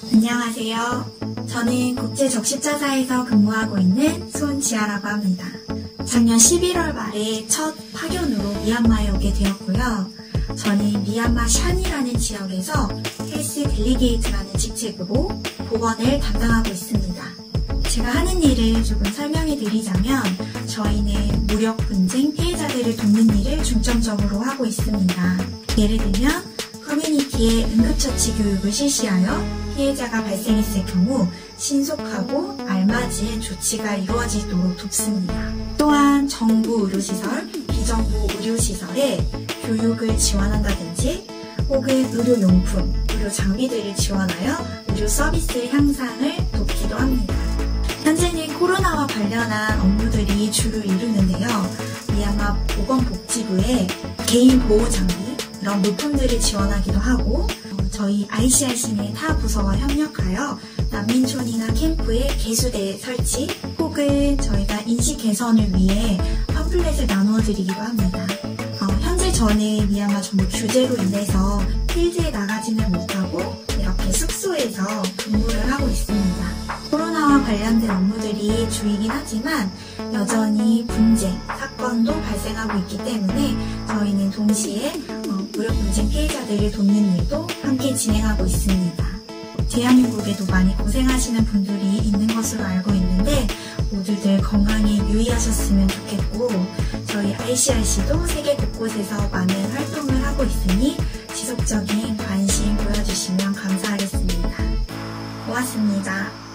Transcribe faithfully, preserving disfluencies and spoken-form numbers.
안녕하세요. 저는 국제적십자사에서 근무하고 있는 손지아라고 합니다. 작년 십일월 말에 첫 파견으로 미얀마에 오게 되었고요. 저는 미얀마 샨이라는 지역에서 헬스 델리게이트라는 직책으로 보건을 담당하고 있습니다. 제가 하는 일을 조금 설명해 드리자면 저희는 무력 분쟁 피해자들을 돕는 일을 중점적으로 하고 있습니다. 예를 들면 커뮤니티에 응급처치 교육을 실시하여 피해자가 발생했을 경우 신속하고 알맞은 조치가 이루어지도록 돕습니다. 또한 정부 의료시설, 비정부 의료시설에 교육을 지원한다든지 혹은 의료용품, 의료장비들을 지원하여 의료 서비스 향상을 돕기도 합니다. 현재는 코로나와 관련한 업무들이 주를 이루는데요. 미얀마 보건복지부의 개인 보호장비, 이런 물품들을 지원하기도 하고 저희 아이씨알씨는 타 부서와 협력하여 난민촌이나 캠프의 개수대 설치 혹은 저희가 인식 개선을 위해 팜플렛을 나누어 드리기도 합니다. 어, 현재 저는 미얀마 정부 규제로 인해서 필드에 나가지는 못하고 이렇게 숙소에서 근무를 하고 있습니다. 코로나와 관련된 업무들이 주이긴 하지만 여전히 분쟁, 사건도 발생하고 있기 때문에 저희는 동시에 어, 무력 분쟁 피해자들을 돕는 일도 함께 진행하고 있습니다. 대한민국에도 많이 고생하시는 분들이 있는 것으로 알고 있는데 모두들 건강에 유의하셨으면 좋겠고 저희 아이씨알씨도 세계 곳곳에서 많은 활동을 하고 있으니 지속적인 관심 보여주시면 감사하겠습니다. 고맙습니다.